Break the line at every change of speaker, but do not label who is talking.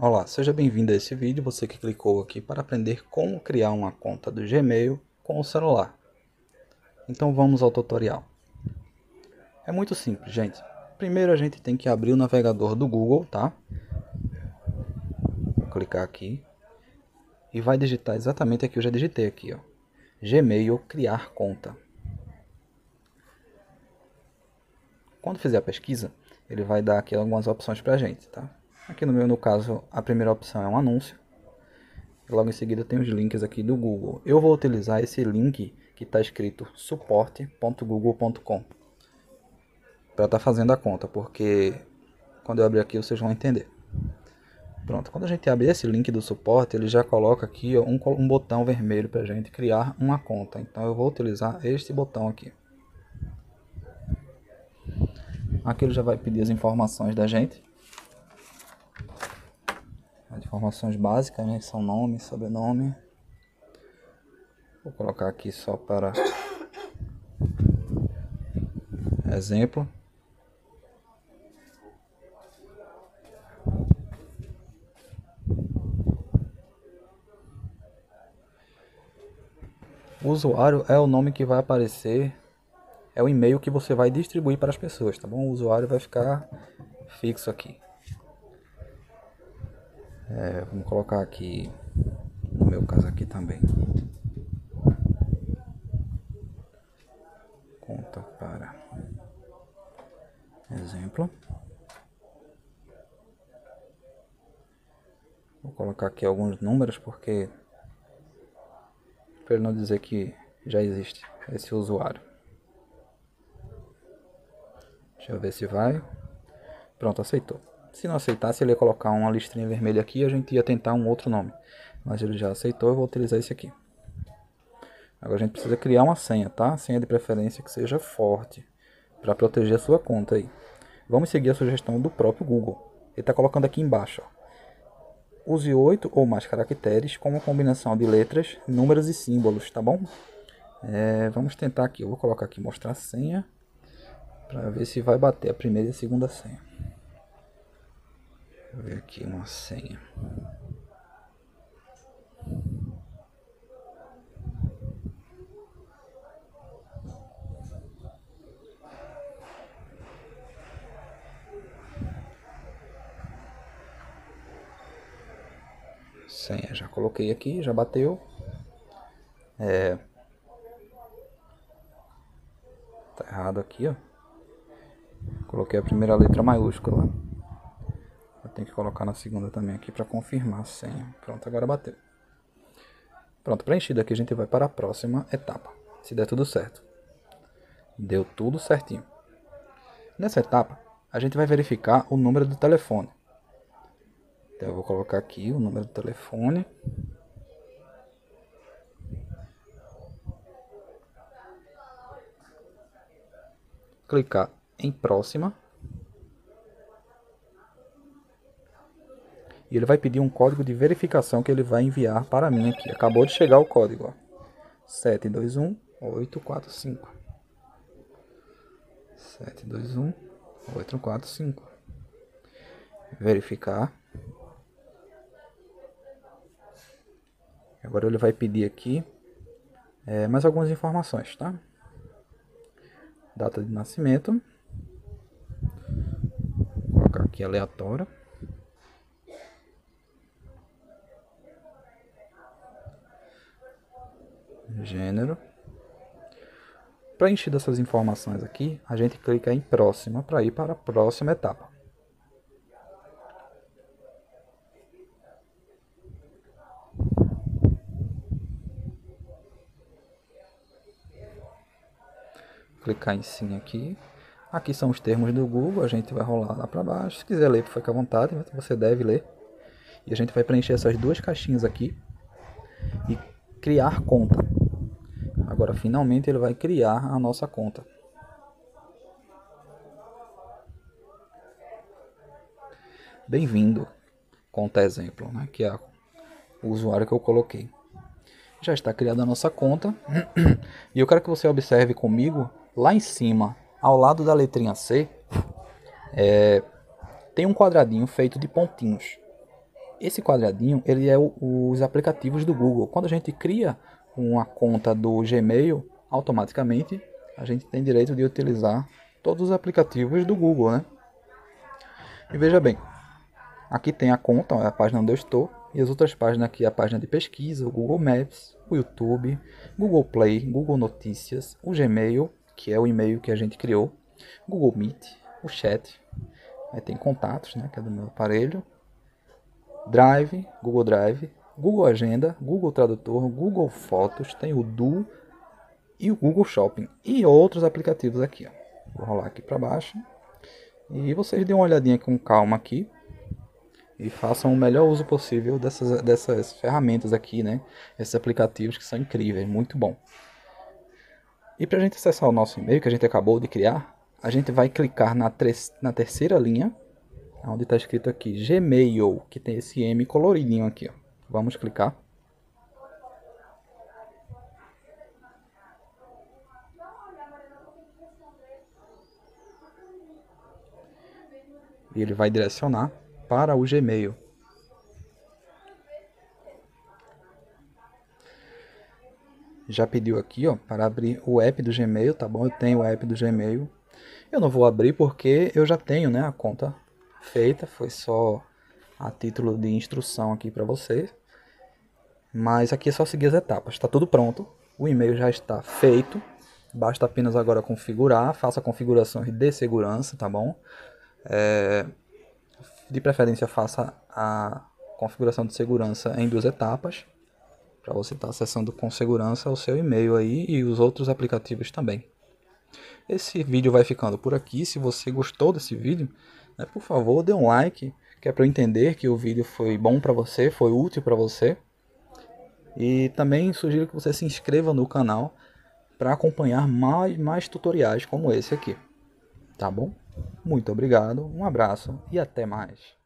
Olá, seja bem-vindo a esse vídeo, você que clicou aqui para aprender como criar uma conta do Gmail com o celular. Então vamos ao tutorial. É muito simples, gente. Primeiro a gente tem que abrir o navegador do Google, tá? Vou clicar aqui e vai digitar exatamente aqui, eu já digitei aqui, ó. Gmail criar conta. Quando fizer a pesquisa, ele vai dar aqui algumas opções pra gente, tá? Aqui no caso, a primeira opção é um anúncio. Logo em seguida tem os links aqui do Google. Eu vou utilizar esse link que está escrito suporte.google.com para estar fazendo a conta, porque quando eu abrir aqui vocês vão entender. Pronto, quando a gente abre esse link do suporte, ele já coloca aqui ó, um botão vermelho para a gente criar uma conta. Então eu vou utilizar este botão aqui. Aqui ele já vai pedir as informações da gente. As informações básicas, né, que são nome, sobrenome. Vou colocar aqui só para exemplo. O usuário é o nome que vai aparecer, é o e-mail que você vai distribuir para as pessoas, tá bom? O usuário vai ficar fixo aqui. Vamos colocar aqui, no meu caso aqui também, conta para exemplo. Vou colocar aqui alguns números porque para ele não dizer que já existe esse usuário. Deixa eu ver se vai. Pronto, aceitou. Se não aceitasse, ele ia colocar uma listrinha vermelha aqui e a gente ia tentar um outro nome. Mas ele já aceitou, eu vou utilizar esse aqui. Agora a gente precisa criar uma senha, tá? Senha de preferência que seja forte, para proteger a sua conta aí. Vamos seguir a sugestão do próprio Google. Ele está colocando aqui embaixo, ó. Use 8 ou mais caracteres com uma combinação de letras, números e símbolos, tá bom? Vamos tentar aqui, eu vou colocar aqui mostrar a senha, para ver se vai bater a primeira e a segunda senha. Vou ver aqui uma senha. Senha, já coloquei aqui, já bateu. Tá errado aqui, ó. Coloquei a primeira letra maiúscula. Eu tenho que colocar na segunda também aqui para confirmar a senha. Pronto, agora bateu. Pronto, preenchido aqui, a gente vai para a próxima etapa, se der tudo certo. Deu tudo certinho. Nessa etapa, a gente vai verificar o número do telefone. Então eu vou colocar aqui o número do telefone. Clicar em próxima. E ele vai pedir um código de verificação que ele vai enviar para mim aqui. Acabou de chegar o código, ó. 721845. 721845. Verificar. Agora ele vai pedir aqui mais algumas informações, tá? Data de nascimento. Vou colocar aqui aleatório. Gênero. Preenchido essas informações aqui, a gente clica em próxima para ir para a próxima etapa. Clicar em sim aqui. Aqui são os termos do Google, a gente vai rolar lá para baixo. Se quiser ler, fica à vontade, você deve ler. E a gente vai preencher essas duas caixinhas aqui e criar conta. Agora finalmente ele vai criar a nossa conta. Bem-vindo, conta exemplo, né, que é o usuário que eu coloquei. Já está criada a nossa conta. E eu quero que você observe comigo, lá em cima, ao lado da letrinha C, tem um quadradinho feito de pontinhos. Esse quadradinho, ele é os aplicativos do Google. Quando a gente cria uma conta do Gmail, automaticamente a gente tem direito de utilizar todos os aplicativos do Google, né? E veja bem, aqui tem a conta, a página onde eu estou, e as outras páginas aqui, a página de pesquisa, o Google Maps, o YouTube, Google Play, Google Notícias, o Gmail, que é o e-mail que a gente criou, Google Meet, o chat, aí tem contatos, né, que é do meu aparelho, Drive, Google Agenda, Google Tradutor, Google Fotos, tem o Duo e o Google Shopping e outros aplicativos aqui, ó. Vou rolar aqui para baixo e vocês dêem uma olhadinha com calma aqui e façam o melhor uso possível dessas ferramentas aqui, né? Esses aplicativos que são incríveis, muito bom. E para a gente acessar o nosso e-mail que a gente acabou de criar, a gente vai clicar na terceira linha, onde está escrito aqui Gmail, que tem esse M coloridinho aqui, ó. Vamos clicar. E ele vai direcionar para o Gmail. Já pediu aqui, ó, para abrir o app do Gmail, tá bom? Eu tenho o app do Gmail. Eu não vou abrir porque eu já tenho, né, a conta feita, foi só a título de instrução aqui para vocês. Mas aqui é só seguir as etapas, está tudo pronto, o e-mail já está feito, basta apenas agora configurar, faça configurações de segurança, tá bom? De preferência faça a configuração de segurança em 2 etapas, para você estar acessando com segurança o seu e-mail aí e os outros aplicativos também. Esse vídeo vai ficando por aqui. Se você gostou desse vídeo, né, por favor, dê um like, que é para eu entender que o vídeo foi bom para você, foi útil para você. E também sugiro que você se inscreva no canal para acompanhar mais tutoriais como esse aqui. Tá bom? Muito obrigado, um abraço e até mais.